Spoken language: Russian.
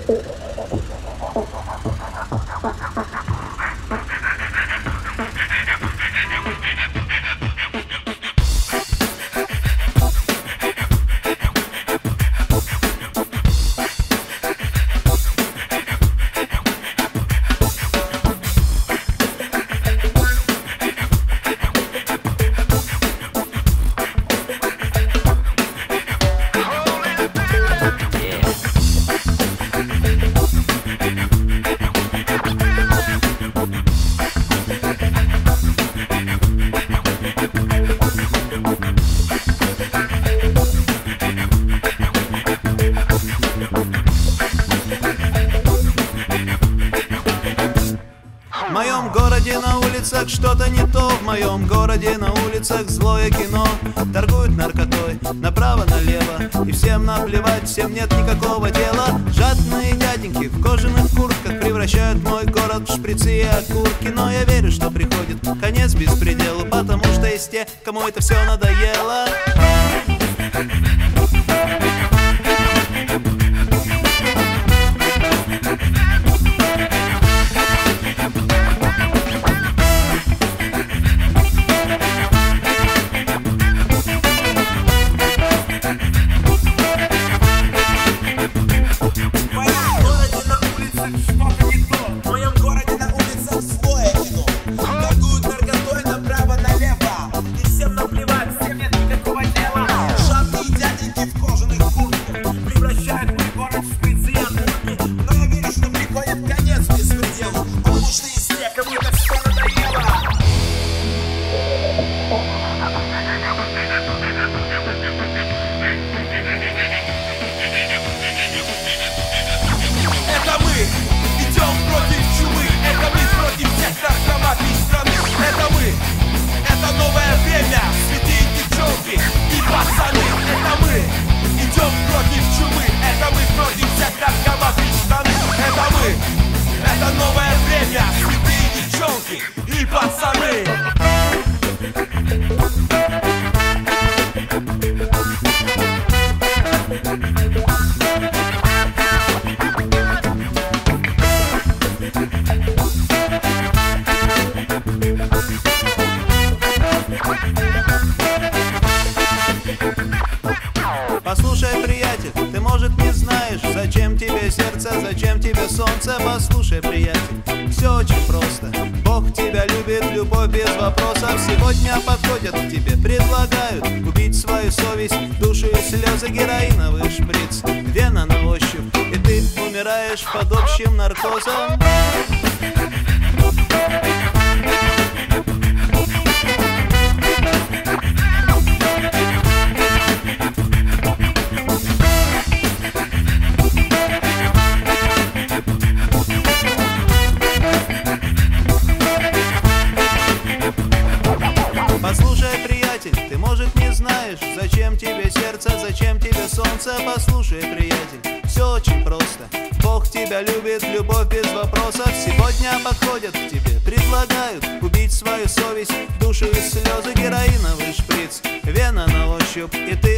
В моем городе на улицах что-то не то. В моем городе на улицах злое кино. Торгуют наркотой направо-налево, и всем наплевать, всем нет никакого дела. Жадные дяденьки в кожаных куртках превращают мой город в шприцы и окурки. Но я верю, что приходит конец беспределу, потому что есть те, кому это все надоело. Это новое время, святые девчонки и пацаны. Послушай, приятель, ты, может, не знаешь, зачем тебе сердце, зачем тебе солнце. Послушай, приятель, все очень просто. Бог тебя любит, любовь без вопросов. Сегодня подходят к тебе, предлагают купить свою совесть, душу и слезы, героиновый шприц, вена на ощупь, и ты умираешь под общим наркозом. Послушай, приятель, ты, может, не знаешь, зачем тебе сердце, зачем тебе солнце. Послушай, приятель, все очень просто. Бог тебя любит, любовь без вопросов. Сегодня подходят к тебе, предлагают купить свою совесть, душу и слезы, героиновый шприц, вена на ощупь, и ты